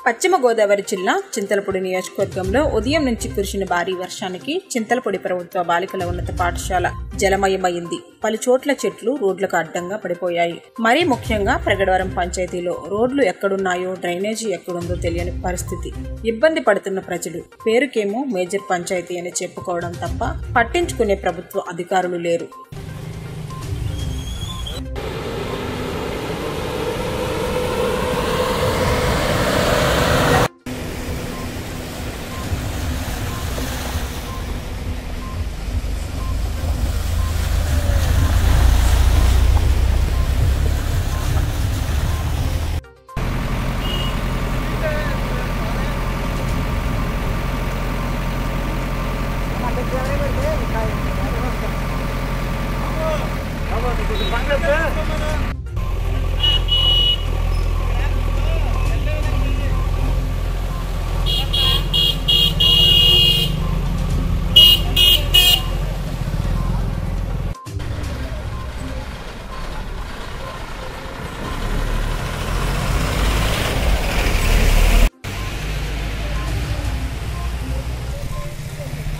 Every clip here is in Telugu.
పశ్చిమ గోదావరి జిల్లా చింతలపూడి నియోజకవర్గంలో ఉదయం నుంచి కురిసిన భారీ వర్షానికి చింతలపూడి ప్రభుత్వ బాలికల ఉన్నత పాఠశాల జలమయమైంది. పలు చోట్ల చెట్లు రోడ్లకు అడ్డంగా పడిపోయాయి. మరీ ముఖ్యంగా ప్రగడవరం పంచాయతీలో రోడ్లు ఎక్కడున్నాయో, డ్రైనేజీ ఎక్కడుందో తెలియని పరిస్థితి. ఇబ్బంది పడుతున్న ప్రజలు పేరుకేమో మేజర్ పంచాయతీ అని చెప్పుకోవడం తప్ప పట్టించుకునే ప్రభుత్వ అధికారులు లేరు.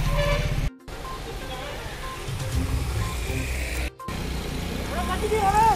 Yeah.